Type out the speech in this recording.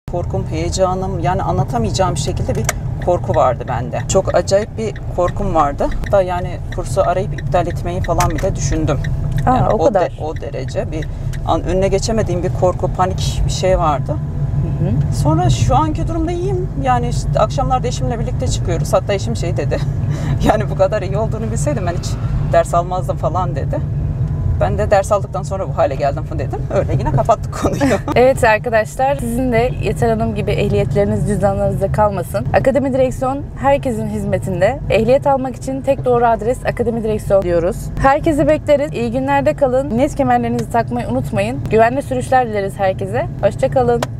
Korkum, heyecanım, yani anlatamayacağım şekilde bir korku vardı bende. Çok acayip bir korkum vardı. Da yani kursu arayıp iptal etmeyi falan bile düşündüm. Yani o kadar. O derece bir önüne geçemediğim bir korku, panik bir şey vardı. Sonra şu anki durumda iyiyim. Yani işte akşamlarda eşimle birlikte çıkıyoruz. Hatta eşim şey dedi. Yani bu kadar iyi olduğunu bilseydim ben hiç ders almazdım falan dedi. Ben de ders aldıktan sonra bu hale geldim dedim. Öyle yine kapattık konuyu. Evet arkadaşlar, sizin de Yeter Hanım gibi ehliyetleriniz cüzdanlarınızda kalmasın. Akademi Direksiyon herkesin hizmetinde. Ehliyet almak için tek doğru adres Akademi Direksiyon diyoruz. Herkesi bekleriz. İyi günlerde kalın. Net kemerlerinizi takmayı unutmayın. Güvenli sürüşler dileriz herkese. Hoşça kalın.